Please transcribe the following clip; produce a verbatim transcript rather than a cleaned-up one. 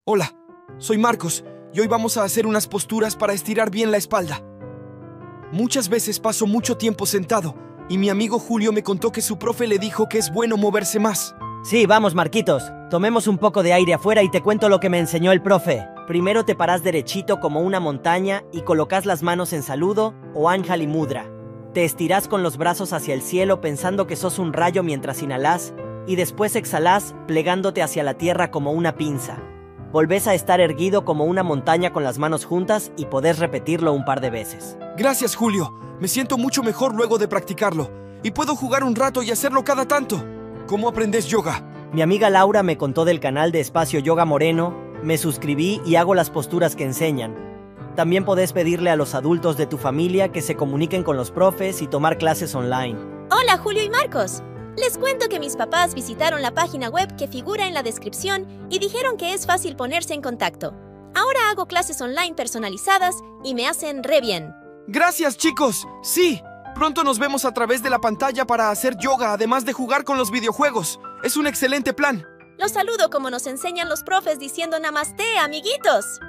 Hola, soy Marcos y hoy vamos a hacer unas posturas para estirar bien la espalda. Muchas veces paso mucho tiempo sentado y mi amigo Julio me contó que su profe le dijo que es bueno moverse más. Sí, vamos, Marquitos. Tomemos un poco de aire afuera y te cuento lo que me enseñó el profe. Primero te parás derechito como una montaña y colocas las manos en saludo o Anjali Mudra. Te estirás con los brazos hacia el cielo pensando que sos un rayo mientras inhalás y después exhalás plegándote hacia la tierra como una pinza. Volvés a estar erguido como una montaña con las manos juntas y podés repetirlo un par de veces. Gracias, Julio. Me siento mucho mejor luego de practicarlo y puedo jugar un rato y hacerlo cada tanto. ¿Cómo aprendes yoga? Mi amiga Laura me contó del canal de Espacio Yoga Moreno, me suscribí y hago las posturas que enseñan. También podés pedirle a los adultos de tu familia que se comuniquen con los profes y tomar clases online. Hola, Julio y Marcos. Les cuento que mis papás visitaron la página web que figura en la descripción y dijeron que es fácil ponerse en contacto. Ahora hago clases online personalizadas y me hacen re bien. Gracias, chicos. Sí, pronto nos vemos a través de la pantalla para hacer yoga, además de jugar con los videojuegos. Es un excelente plan. Los saludo como nos enseñan los profes diciendo namaste, amiguitos.